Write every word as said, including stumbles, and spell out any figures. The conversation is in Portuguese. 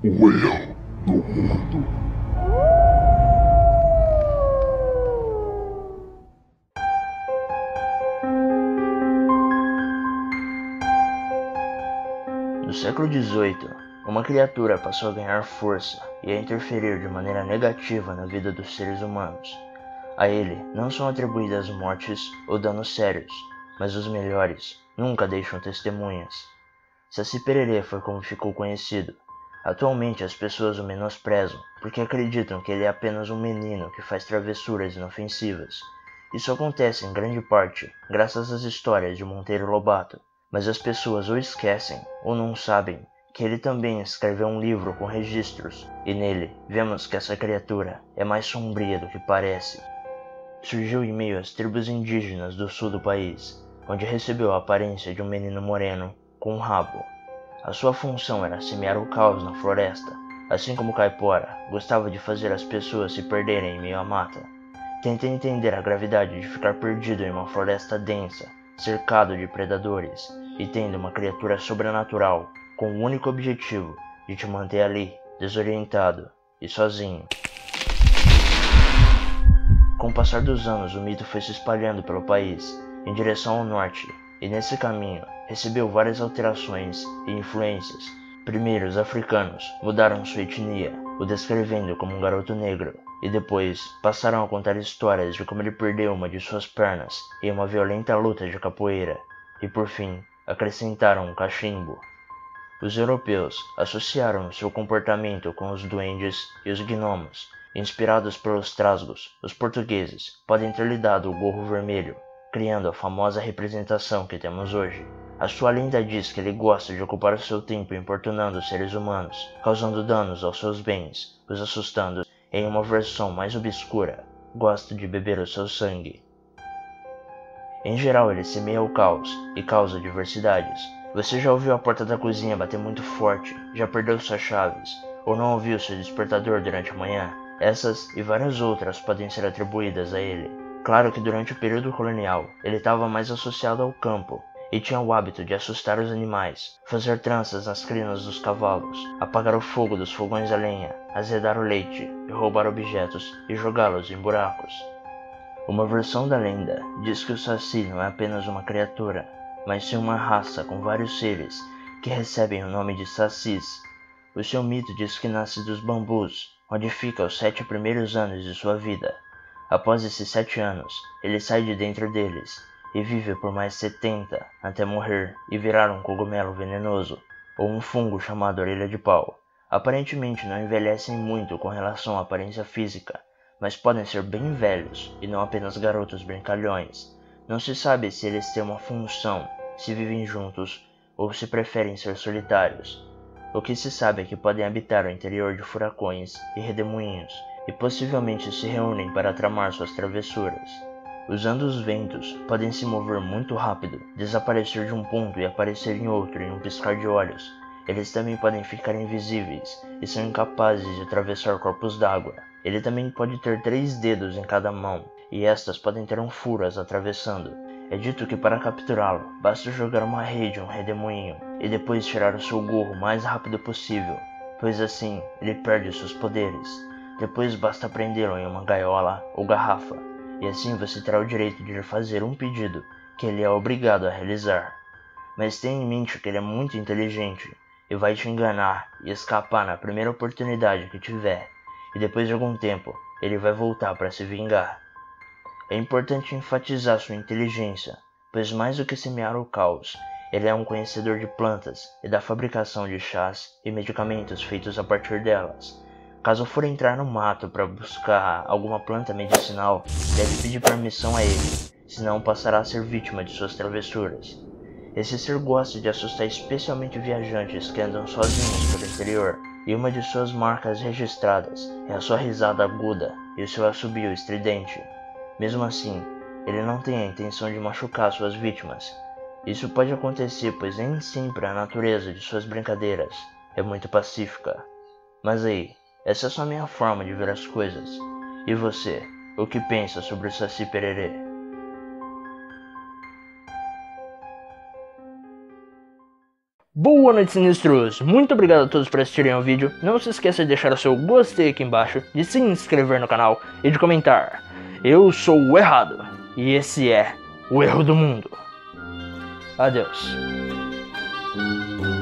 O erro do mundo. No século dezoito, uma criatura passou a ganhar força e a interferir de maneira negativa na vida dos seres humanos. A ele não são atribuídas mortes ou danos sérios, mas os melhores nunca deixam testemunhas. Saci Pererê foi como ficou conhecido. Atualmente as pessoas o menosprezam porque acreditam que ele é apenas um menino que faz travessuras inofensivas. Isso acontece em grande parte graças às histórias de Monteiro Lobato, mas as pessoas ou esquecem ou não sabem que ele também escreveu um livro com registros, e nele vemos que essa criatura é mais sombria do que parece. Surgiu em meio às tribos indígenas do sul do país, onde recebeu a aparência de um menino moreno com um rabo. A sua função era semear o caos na floresta, assim como Caipora gostava de fazer as pessoas se perderem em meio à mata. Tenta entender a gravidade de ficar perdido em uma floresta densa, cercado de predadores, e tendo uma criatura sobrenatural com o único objetivo de te manter ali, desorientado e sozinho. Com o passar dos anos, o mito foi se espalhando pelo país, em direção ao norte, e nesse caminho recebeu várias alterações e influências. Primeiro, os africanos mudaram sua etnia, o descrevendo como um garoto negro, e depois passaram a contar histórias de como ele perdeu uma de suas pernas em uma violenta luta de capoeira, e por fim, acrescentaram um cachimbo. Os europeus associaram seu comportamento com os duendes e os gnomos. Inspirados pelos trasgos, os portugueses podem ter lhe dado o gorro vermelho, criando a famosa representação que temos hoje. A sua lenda diz que ele gosta de ocupar o seu tempo importunando os seres humanos, causando danos aos seus bens, os assustando. Em uma versão mais obscura, gosta de beber o seu sangue. Em geral, ele semeia o caos e causa adversidades. Você já ouviu a porta da cozinha bater muito forte, já perdeu suas chaves, ou não ouviu seu despertador durante a manhã? Essas e várias outras podem ser atribuídas a ele. Claro que durante o período colonial, ele estava mais associado ao campo, e tinha o hábito de assustar os animais, fazer tranças nas crinas dos cavalos, apagar o fogo dos fogões a lenha, azedar o leite, e roubar objetos e jogá-los em buracos. Uma versão da lenda diz que o Saci não é apenas uma criatura, mas sim uma raça com vários seres que recebem o nome de Sacis. O seu mito diz que nasce dos bambus, onde fica os sete primeiros anos de sua vida. Após esses sete anos, ele sai de dentro deles e vive por mais setenta até morrer e virar um cogumelo venenoso, ou um fungo chamado orelha de pau. Aparentemente não envelhecem muito com relação à aparência física, mas podem ser bem velhos e não apenas garotos brincalhões. Não se sabe se eles têm uma função, se vivem juntos ou se preferem ser solitários. O que se sabe é que podem habitar o interior de furacões e redemoinhos, e possivelmente se reúnem para tramar suas travessuras. Usando os ventos, podem se mover muito rápido, desaparecer de um ponto e aparecer em outro em um piscar de olhos. Eles também podem ficar invisíveis e são incapazes de atravessar corpos d'água. Ele também pode ter três dedos em cada mão, e estas podem ter um furo as atravessando. É dito que para capturá-lo, basta jogar uma rede em um redemoinho, e depois tirar o seu gorro o mais rápido possível, pois assim ele perde seus poderes. Depois basta prendê-lo em uma gaiola ou garrafa, e assim você terá o direito de lhe fazer um pedido que ele é obrigado a realizar. Mas tenha em mente que ele é muito inteligente, e vai te enganar e escapar na primeira oportunidade que tiver, e depois de algum tempo, ele vai voltar para se vingar. É importante enfatizar sua inteligência, pois mais do que semear o caos, ele é um conhecedor de plantas e da fabricação de chás e medicamentos feitos a partir delas. Caso for entrar no mato para buscar alguma planta medicinal, deve pedir permissão a ele, senão passará a ser vítima de suas travessuras. Esse ser gosta de assustar especialmente viajantes que andam sozinhos pelo interior, e uma de suas marcas registradas é a sua risada aguda e o seu assobio estridente. Mesmo assim, ele não tem a intenção de machucar suas vítimas. Isso pode acontecer pois nem sempre a natureza de suas brincadeiras é muito pacífica. Mas aí, essa é só a minha forma de ver as coisas. E você, o que pensa sobre o Saci Pererê? Boa noite, sinistros! Muito obrigado a todos por assistirem ao vídeo. Não se esqueça de deixar o seu gostei aqui embaixo, de se inscrever no canal e de comentar. Eu sou o errado e esse é o erro do mundo. Adeus.